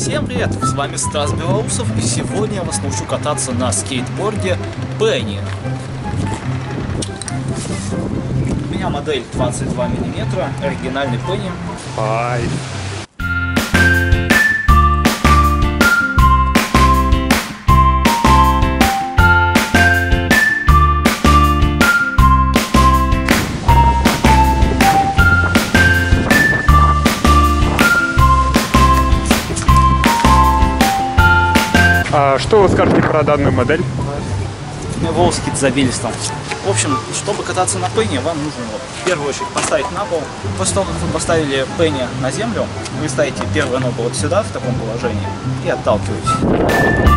Всем привет! С вами Стас Белоусов, и сегодня я вас научу кататься на скейтборде Penny. У меня модель 22 мм, оригинальный Penny. Что вы скажете про данную модель? Волоски забились там. В общем, чтобы кататься на Penny, вам нужно в первую очередь поставить на пол. После того, как вы поставили Penny на землю, вы ставите первую ногу вот сюда, в таком положении, и отталкиваетесь.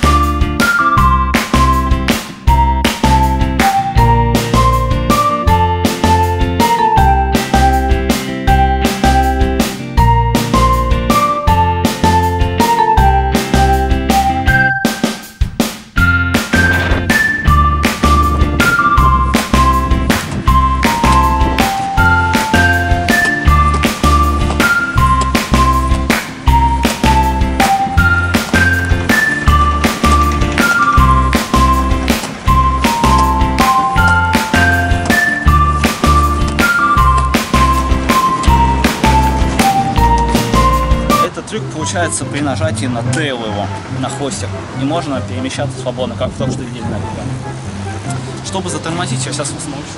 Трюк получается при нажатии на тейл его, на хвостик, и можно перемещаться свободно, как только что видели на видео. Чтобы затормозить, я сейчас вас научу.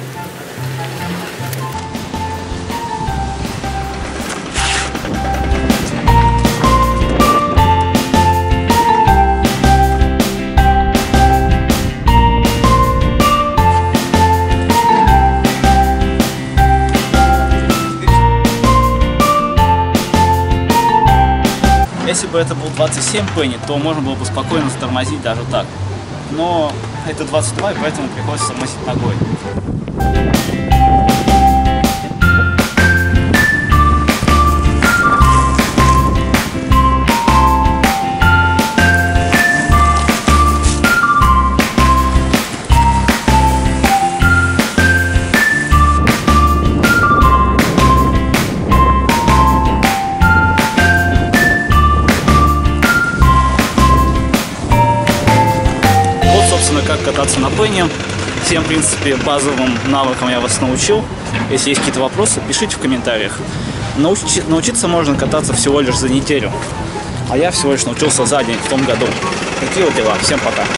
Если бы это был 27 Penny, то можно было бы спокойно затормозить даже так. Но это 22, и поэтому приходится тормозить ногой. Как кататься на Penny. Всем, в принципе, базовым навыкам я вас научил. Если есть какие-то вопросы, пишите в комментариях. Научиться можно кататься всего лишь за неделю. А я всего лишь научился за день в том году. Такие вот дела. Всем пока.